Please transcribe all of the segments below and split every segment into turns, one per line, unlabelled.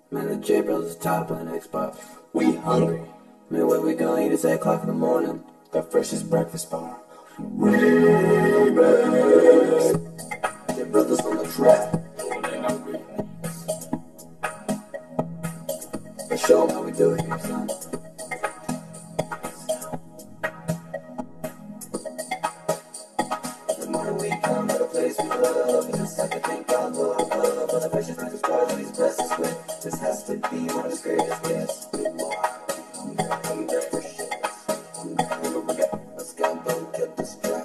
Man, the J Brothers top on Xbox. We hungry. Man, where we gonna eat? It's 8 o'clock in the morning. The freshest breakfast bar. Remix. J Brothers on the track. Let's show 'em how we do it here, son. The morning we come to the place we love. It's just like a thing called love. But the precious breakfast bar that he's blessed us with. This has to be one of his greatest gifts. Big boy. Hungry for shit. Hungry. Let's go, get this track.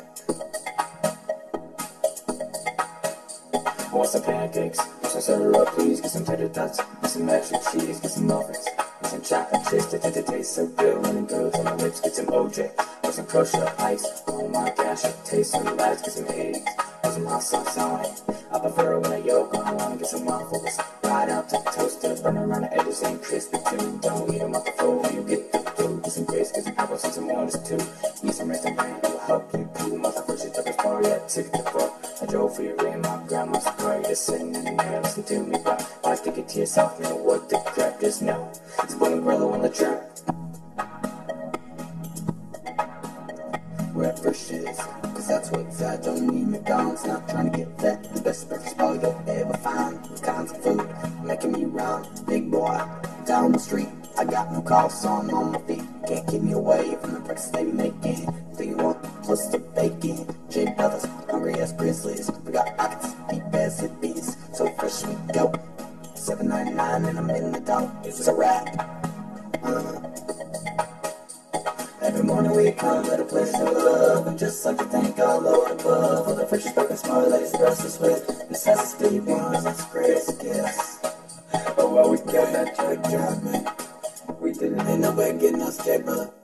I want some pancakes, get some syrup, please. Get some tater tots, get some extra cheese, get some muffins, get some chocolate chips that taste so good. Running good on my lips, get some OJ, get some kosher ice. Oh my gosh, it tastes so nice. Get some eggs, put some hot sauce on it. I prefer it when I yolk on. I wanna get some waffles, right out to the toaster, burn around the edges and crispy too. Don't eat them off the floor, you get the food. Get some grapes, get some apples, and some oranges too. Eat some raisin bran, it'll help you poo. My first breakfast bar, yeah, took the fuck. I drove for your in my grandma's car, just sitting in there, listen to me rock. Why stick it to yourself, man, what the crap, just know it's Boy and Grillo on the track. Where Frisch is, cause that's what's I don't need McDonald's, not trying to get fat. The best breakfast bar you'll ever find. Kinds of food, making me rhyme. Big boy, down the street, I got no call, so I'm on my feet. Can't keep me away from the breakfast they making. Do you want plus the bacon? J Brothers, hungry as grizzlies. We got pockets, deep as hippies. So fresh we go. $7.99 and I'm in the dough. It's a wrap. Every morning we come to the place of love, and just like to thank our Lord above for the freshest breakfast bar that He's blessed us with. This has to be one of His greatest gifts. Oh well, we got that job, man. We didn't. Ain't nobody getting us, J Brother.